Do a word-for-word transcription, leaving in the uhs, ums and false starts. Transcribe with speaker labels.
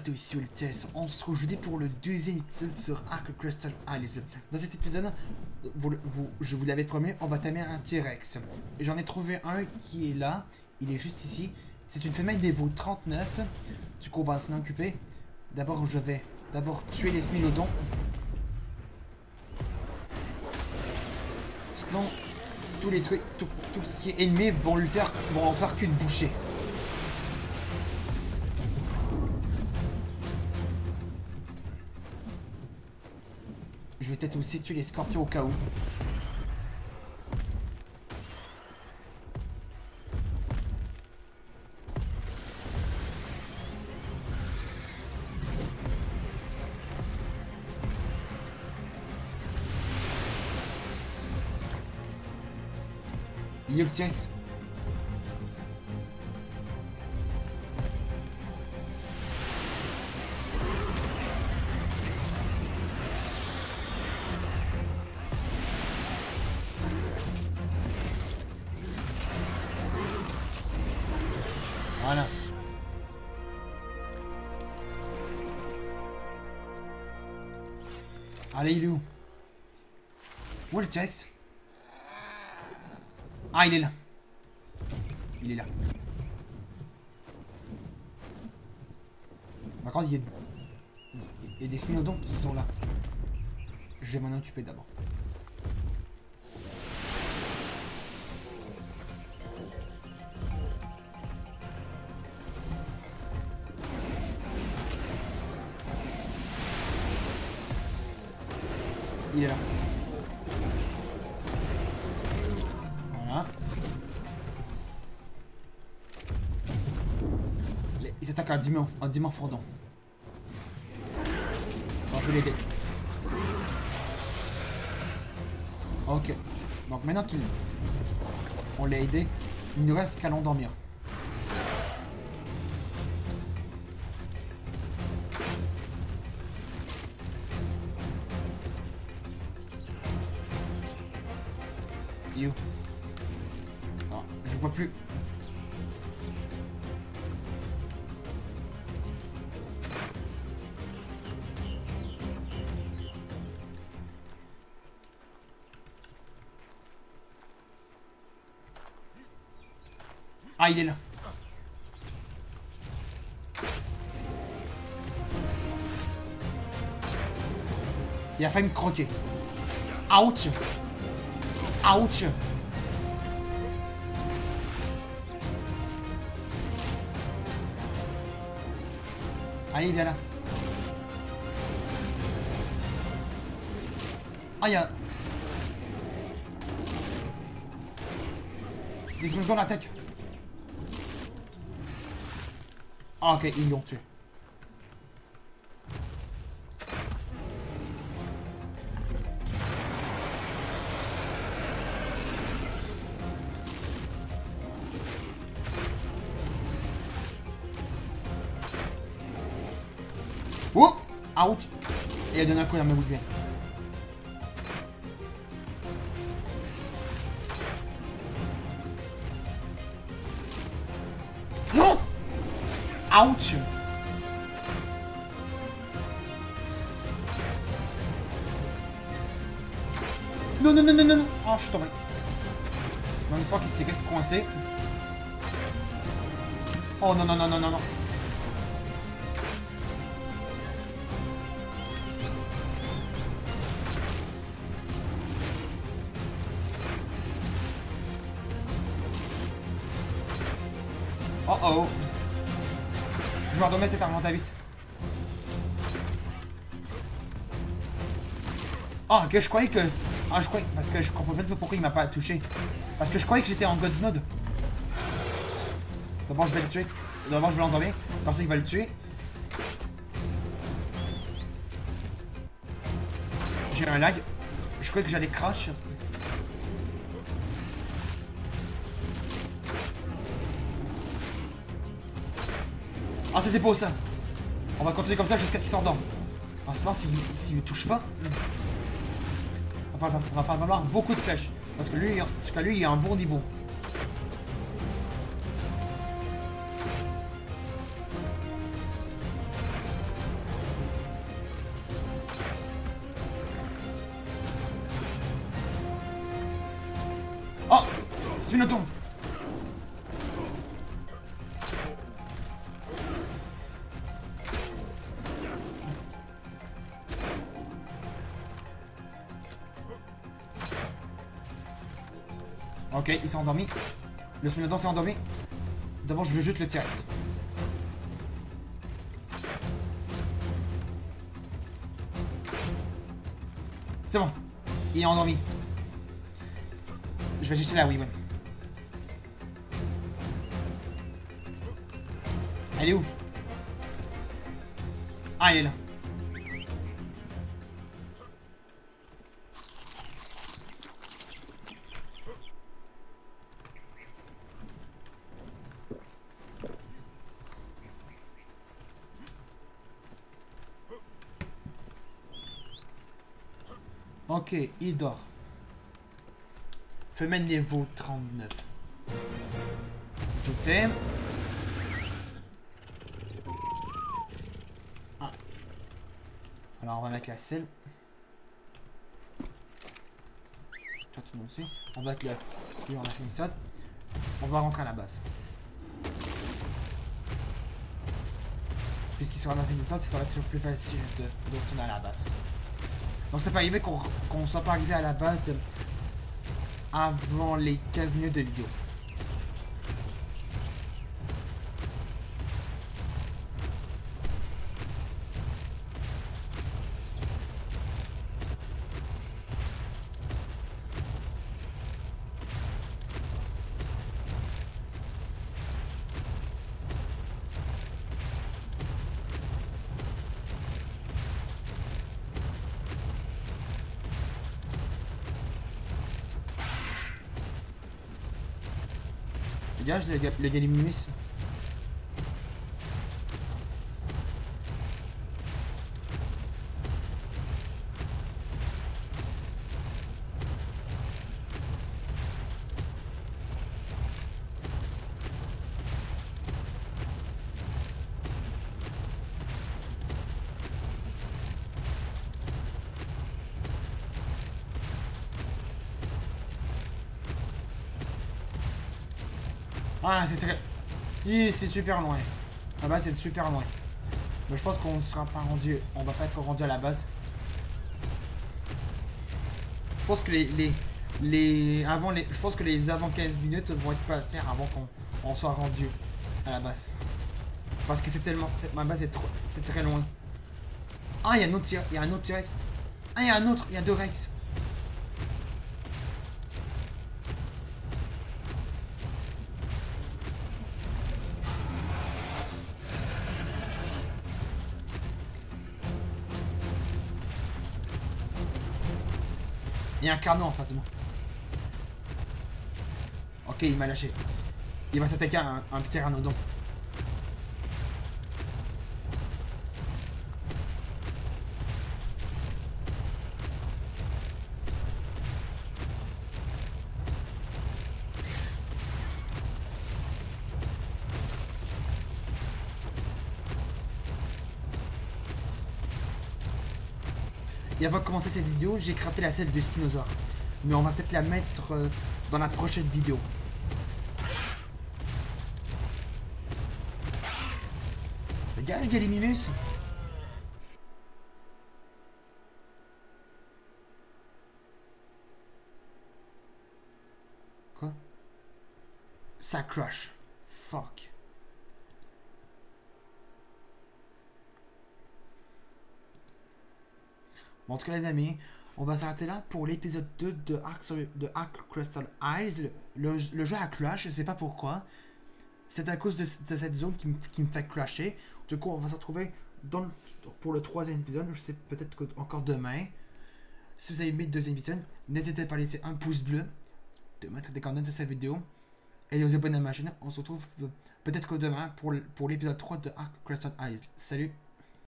Speaker 1: de Sultes, on se retrouve jeudi pour le deuxième épisode sur Ark Crystal Isles. Dans cet épisode, vous, vous, je vous l'avais promis, on va tamer un T-Rex. J'en ai trouvé un qui est là, il est juste ici. C'est une femelle niveau trente-neuf, du coup on va s'en occuper. D'abord je vais d'abord tuer les smilodons. Sinon, tous les trucs, tout, tout ce qui est ennemi vont lui faire, vont en faire qu'une bouchée. Je vais peut-être aussi tuer les scorpions au cas où. Il y a le T-Rex. Voilà. Allez, il est où? Où est le T-Rex? Ah, il est là. Il est là. Par contre, il y a, il y a des smilodons qui sont là. Je vais m'en occuper d'abord. Il est là. Voilà. Les, ils attaquent un diamant, un diamant fordon. Bon, je vais l'aider. Ok. Donc maintenant qu'il on l'a aidé, il ne reste qu'à l'endormir. You. Non, je vois plus. Ah, il est là. Il a failli me croquer. Ouch. Ouch. Allez, viens là. Ah, il y a... des secondes dans l'attaque. Ah, ok, ils l'ont tué. Oh! Out! Et il a donné un coup dans ma bouche. Non! Ouch! Non, non, non, non, non! Oh, je suis tombé. Non, j'espère qu'il s'est resté coincé. Oh, non, non, non, non, non, non. Oh oh. Joueur domestique, c'est un Armentavis. Oh, ok, je croyais que... Ah, je croyais... Parce que je comprends même pas pourquoi il m'a pas touché. Parce que je croyais que j'étais en God Mode. D'abord, je vais le tuer. D'abord, je vais l'endormir. Comme ça, il va le tuer. J'ai un lag. Je croyais que j'allais crash. Ah, ça c'est beau ça. On va continuer comme ça jusqu'à ce qu'il s'endorme. Ensuite, s'il ne touche pas, enfin, il va falloir beaucoup de flèches. Parce que lui, parce que lui, il a un bon niveau. Spinoton. Ok, il s'est endormi. Le Spinoton s'est endormi. D'abord, je veux juste le T-Rex. C'est bon. Il est endormi. Je vais jeter la Weavon. Elle est où? Ah, elle est là. Ok, il dort. Femelle niveau trente-neuf. Totem. Ah. Alors on va mettre la selle. Toi tu aussi. On va mettre le... Oui, on a fini ça. On va rentrer à la base. Puisqu'il sera dans la fin de ça, ça va être plus facile de, de retourner à la base. Donc c'est pas arrivé qu'on qu'on soit pas arrivé à la base avant les quinze minutes de vidéo. Regarde le, le Gallimimus. Ah, c'est très... C'est super loin. La base, c'est super loin. Mais je pense qu'on ne sera pas rendu... On va pas être rendu à la base. Je pense que les... les, les avant les... Je pense que les avant quinze minutes vont être passées avant qu'on on soit rendu à la base. Parce que c'est tellement... Ma base est trop... C'est très loin. Ah, il y a un autre T-Rex. Il y a un autre T-Rex. Ah, il y a un autre. Il y a deux Rex. Il y a un Carno en face de moi. Ok, il m'a lâché. Il va s'attaquer à un, un pteranodon. Et avant de commencer cette vidéo, j'ai crafté la selle de Spinosaur. Mais on va peut-être la mettre euh, dans la prochaine vidéo. Regarde le Gallimimus. Quoi? Ça crash. Fuck. Bon, en tout cas les amis, on va s'arrêter là pour l'épisode deux de Ark, de Ark Crystal Isles. Le, le, le jeu a crash, je sais pas pourquoi. C'est à cause de, de cette zone qui, qui me fait crasher. Du coup, on va se retrouver dans le, pour le troisième épisode. Je sais peut-être encore demain. Si vous avez aimé le deuxième épisode, n'hésitez pas à laisser un pouce bleu, de mettre des commentaires de cette vidéo et de vous abonner à ma chaîne. On se retrouve peut-être que demain pour, pour l'épisode trois de Ark Crystal Isles. Salut!